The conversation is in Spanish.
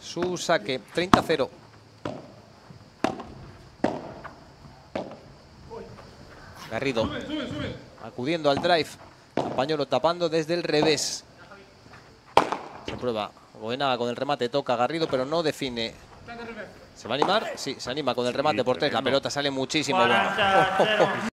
su saque. 30-0. Garrido acudiendo al drive. Campañolo tapando desde el revés. Se prueba. Goenaga con el remate, toca Garrido, pero no define. ¿Se va a animar? Sí, se anima con el remate por 3. La pelota sale muchísimo. Bueno.